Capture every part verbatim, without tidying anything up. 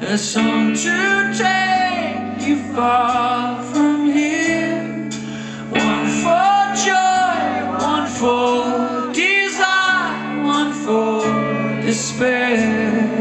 a song to take you far from here. One for joy, one for desire, one for despair.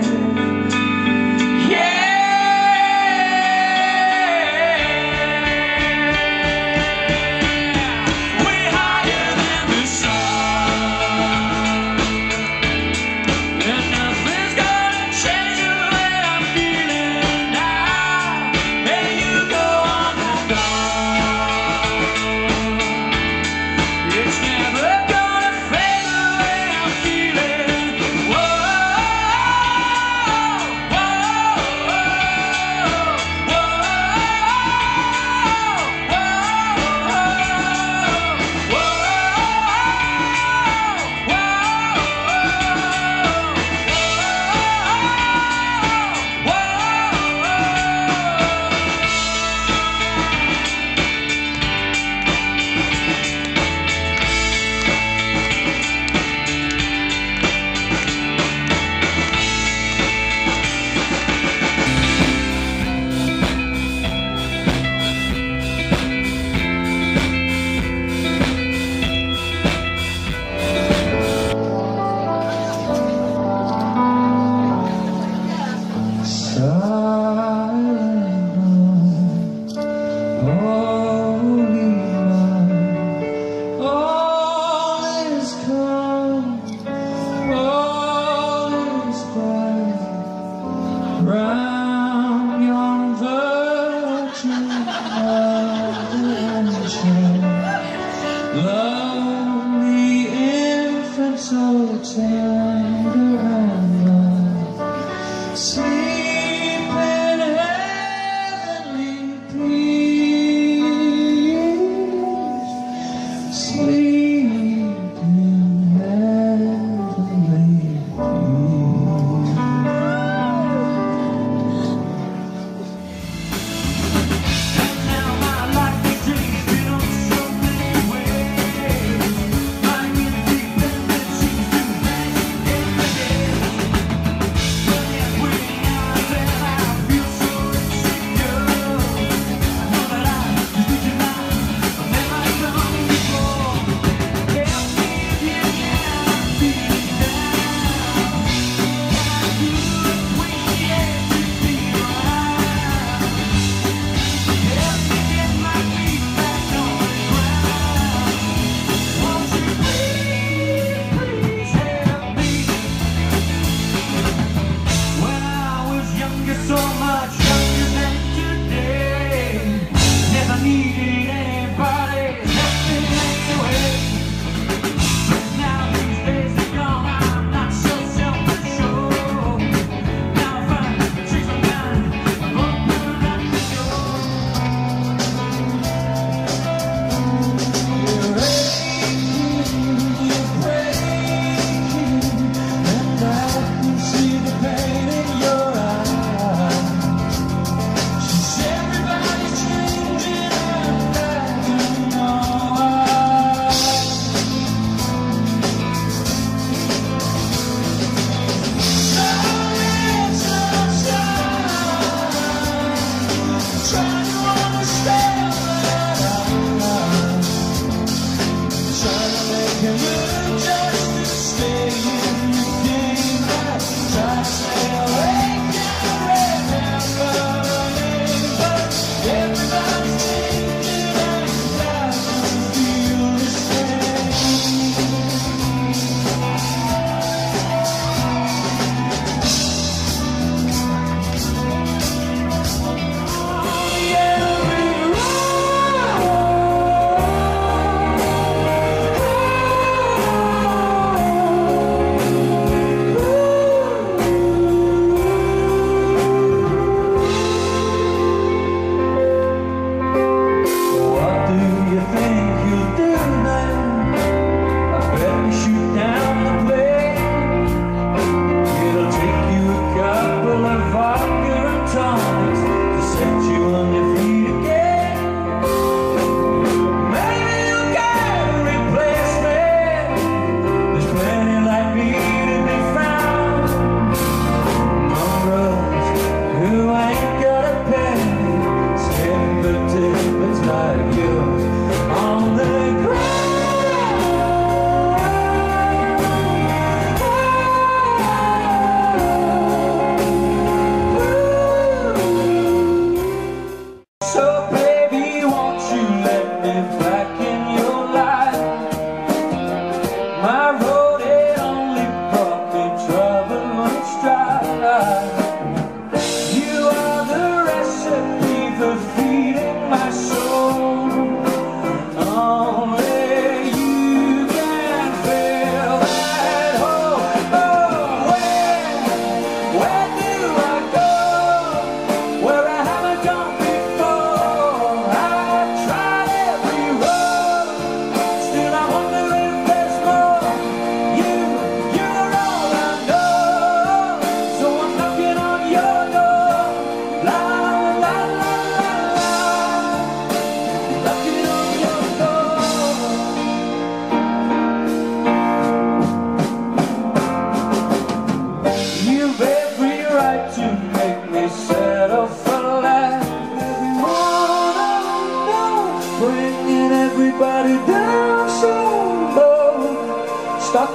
Round yon virgin ocean, lonely infant, so tender and blind, sleep in heavenly peace, sleep in heavenly peace.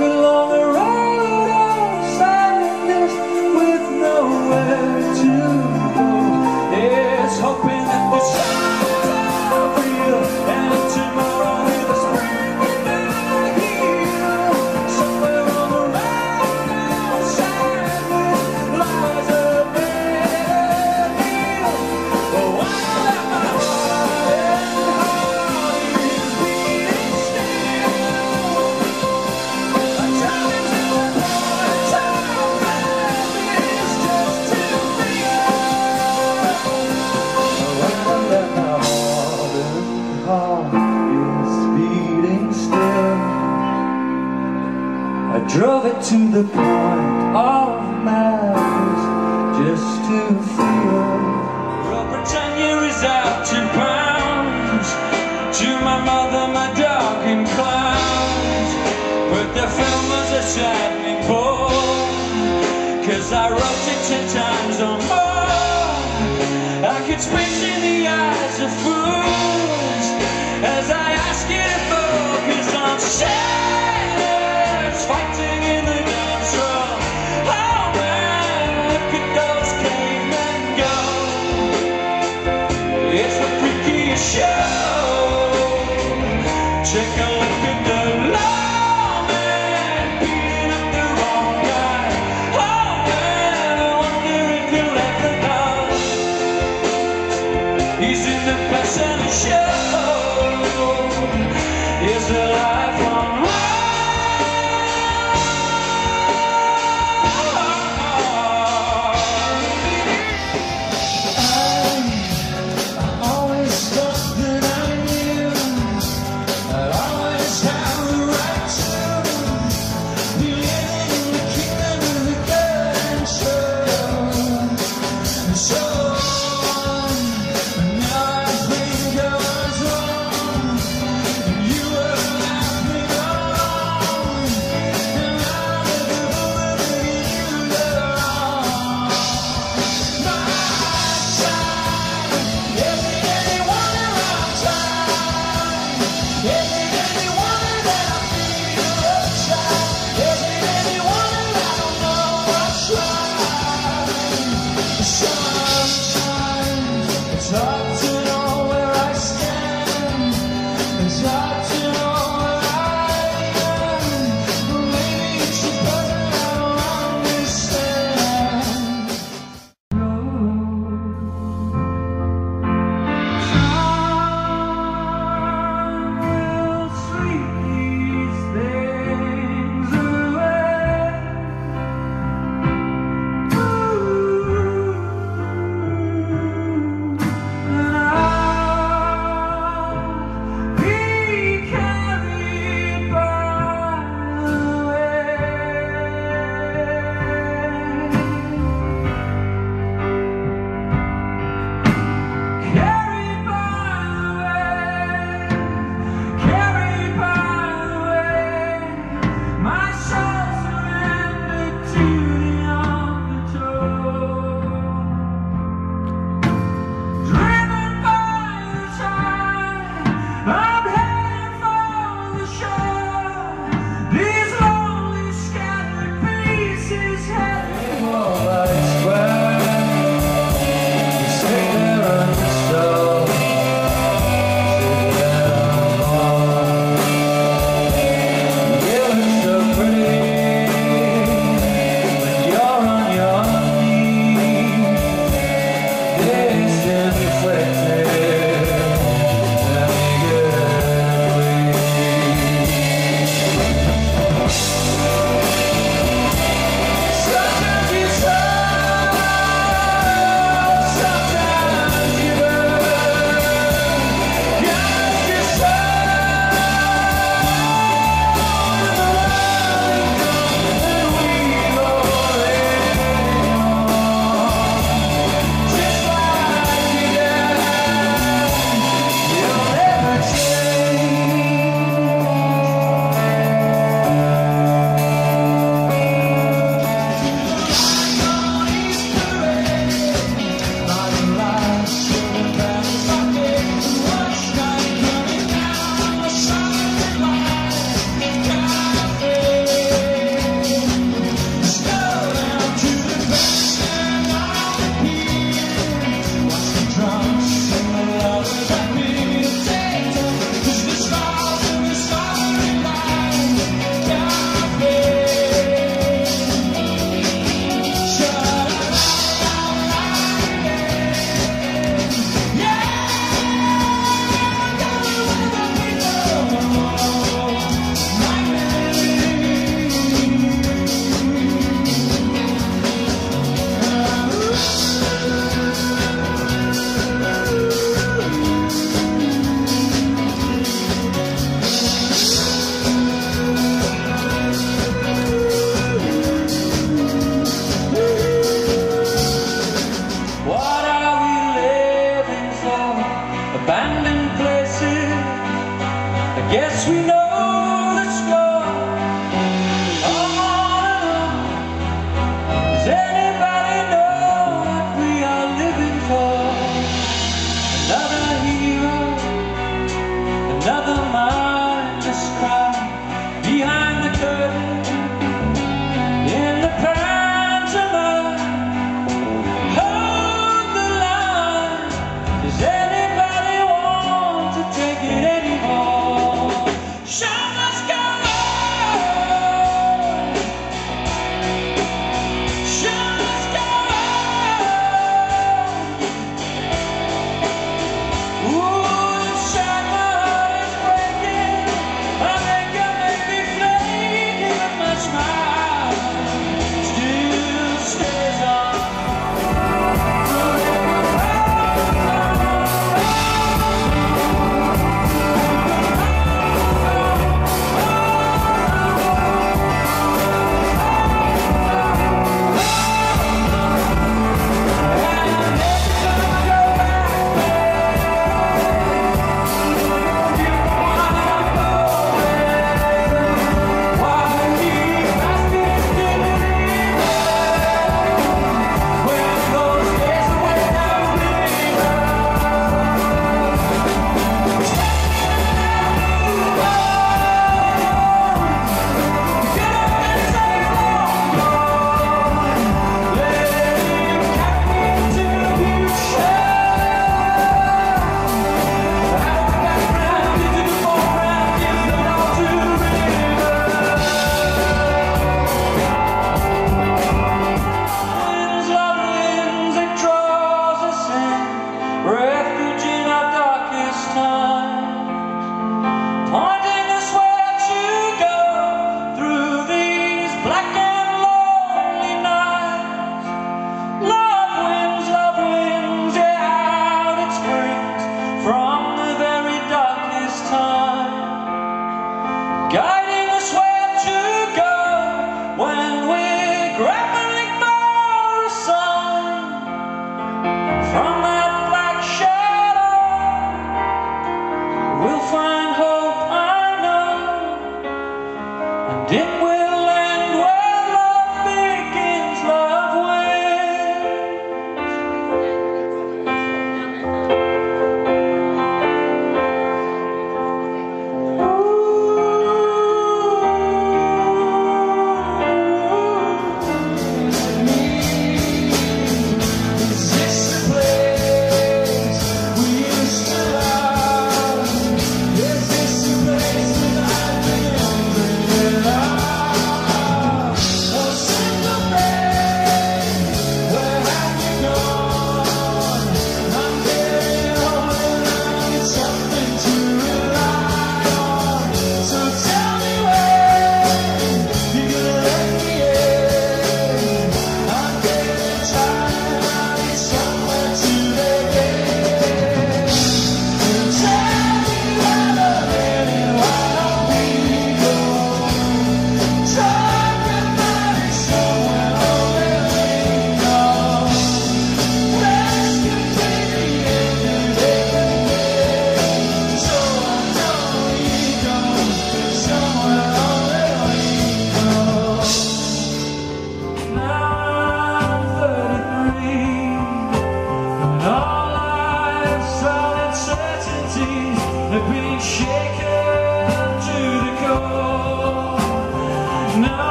along a road of sadness with nowhere to go. It's hoping that the signs are real and tomorrow in the spring will heal. Somewhere on the road of sadness lies a better deal. Oh, while that my heart and heart is beating still, I tell it to the Lord, time is just too real. While that my heart and heart is beating still, I drove it to the point of madness just to feel. Well, Britannia is out two pounds to my mother, my dog and clowns. But the film was a saddening bore, 'cause I wrote it ten times or more. I could spit in the eyes of fools as I ask you to focus on sailors fighting in the dance hall. Oh man, look at those cavemen go. It's the freakiest show. Take a look at the lawman beating up the wrong guy. Oh man, I wonder if he'll ever know. He's in the best and the shit.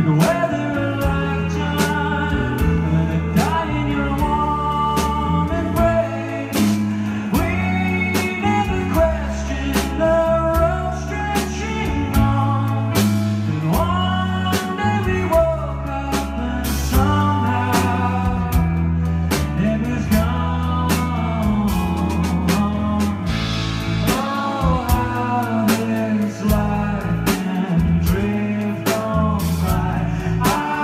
We'd weather a lifetime and die in your warm embrace. We never questioned the road stretching on. And one day we woke up and somehow it was gone. Oh, how this life can drift on by. I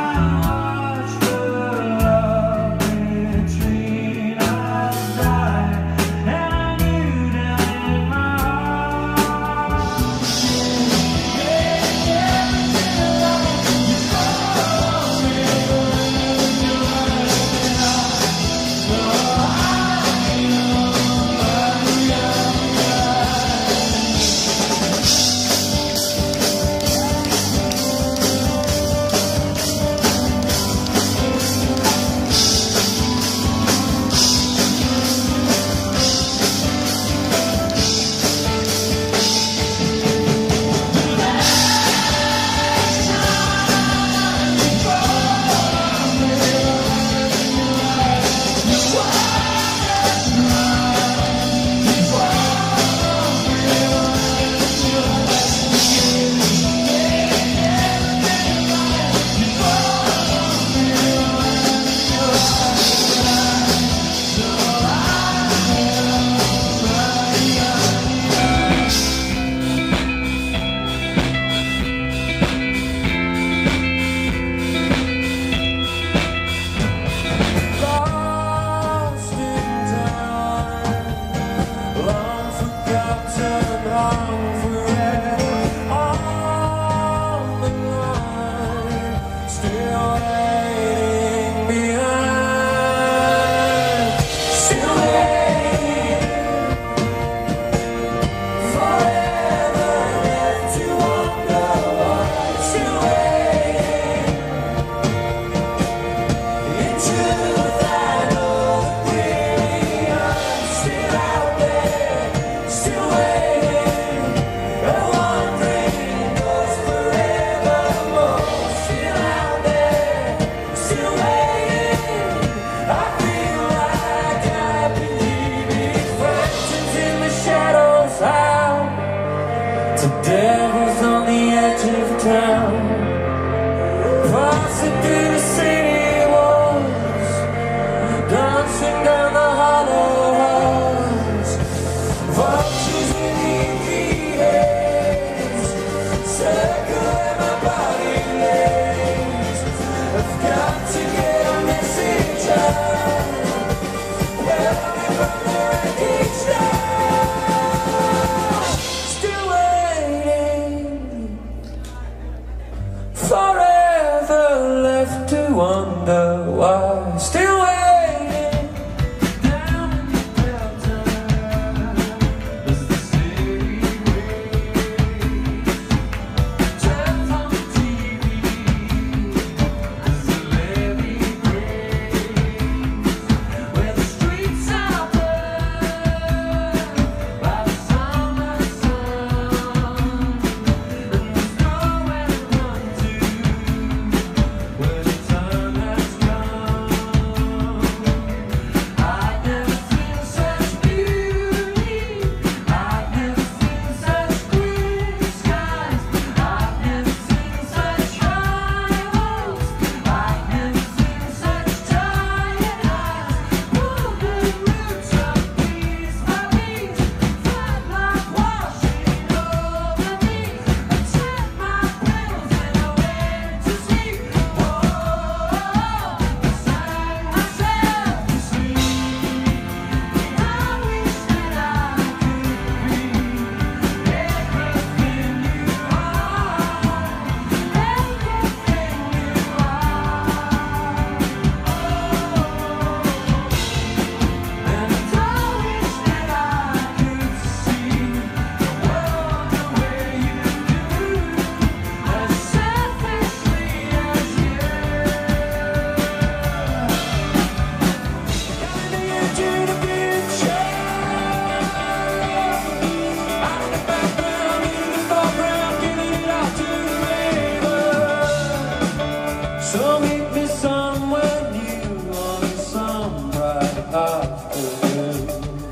So meet me somewhere new on some bright afternoon.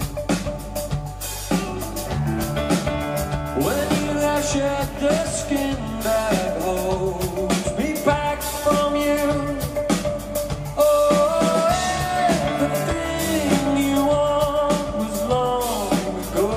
When you have shed the skin that holds me back from you, oh, everything you want was long ago.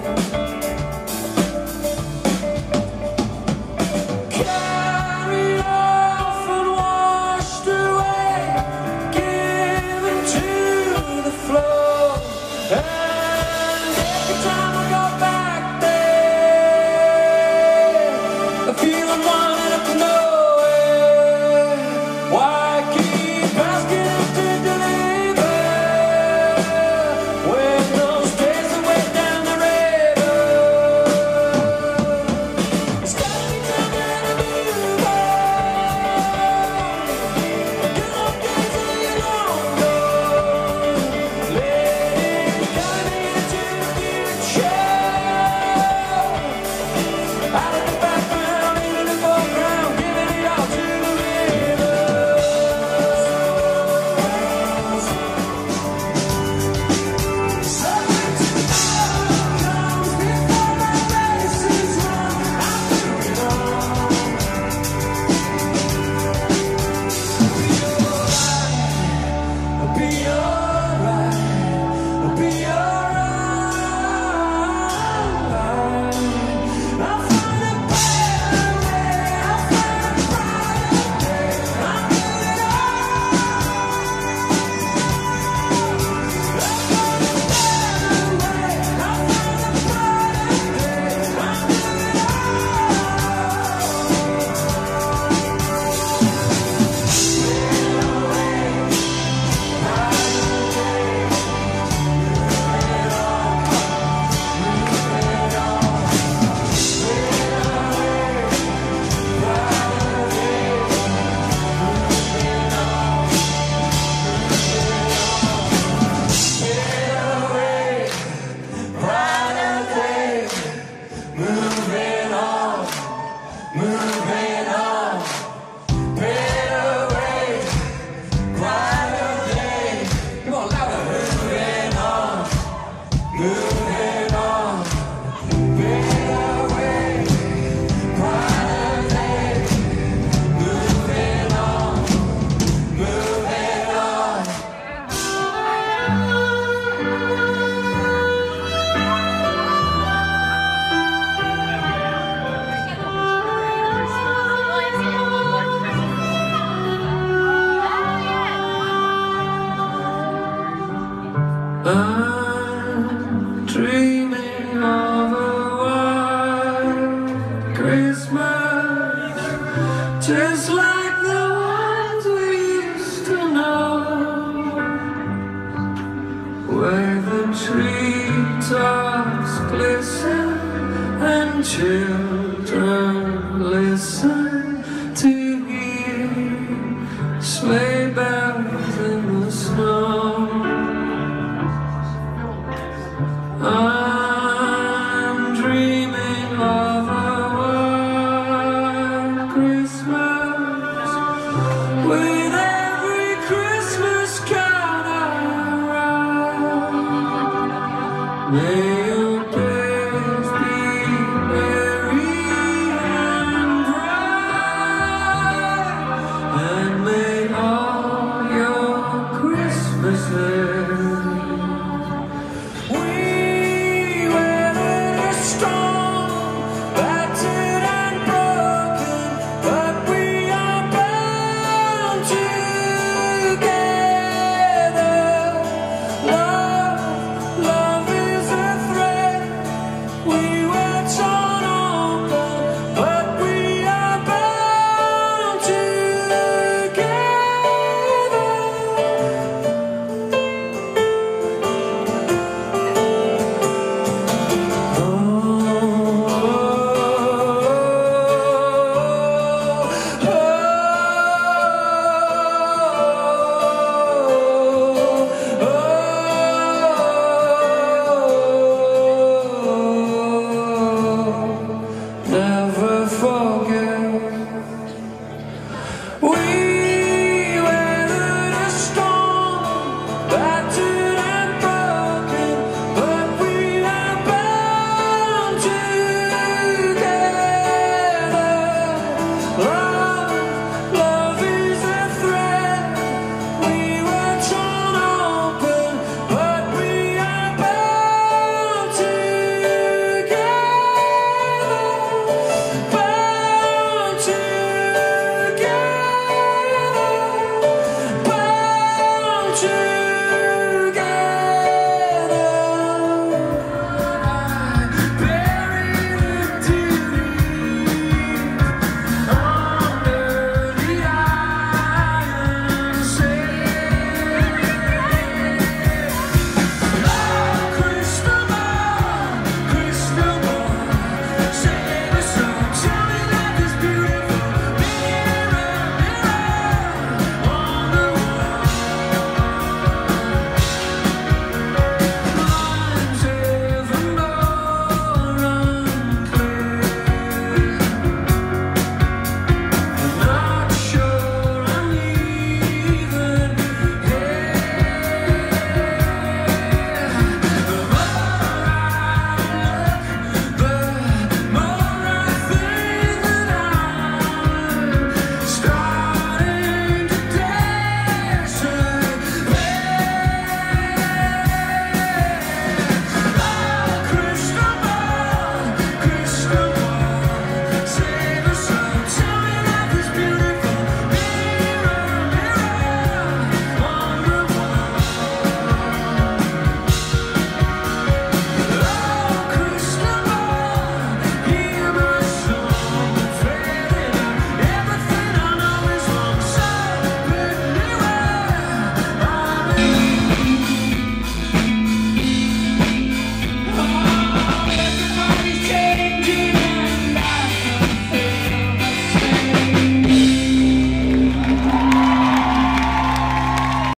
Carried off and washed away, given to the flow. And every time I go back there, I feel I'm winding up nowhere. Why keep asking us to deliver when those days are way down the river? It's gotta be time to move on. Good old days are long gone. Let it guide me into the future. Out of the background, into the foreground, giving it all to the rivers. Something to know comes before my race is run. I'm moving on. I'll be alright. I'll be alright. I'll find a better way. I'll find a brighter day. I'm moving on. I'll find a better way. I'll find a brighter day. I'm moving brighter day, moving on, moving on. Better way, brighter day. Come on, louder. Moving on, moving on. Better way, brighter day. Moving on, moving on. I'm dreaming of a white Christmas, just like the ones we used to know, where the treetops glisten and children listen to hear sleigh bells in the snow. I'm dreaming of a white Christmas with